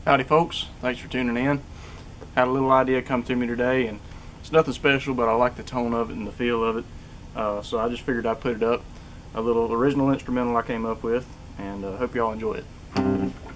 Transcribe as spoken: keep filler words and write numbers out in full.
Howdy folks, thanks for tuning in. Had a little idea come to me today, and it's nothing special, but I like the tone of it and the feel of it. Uh, so I just figured I'd put it up. A little original instrumental I came up with, and uh, hope y'all enjoy it.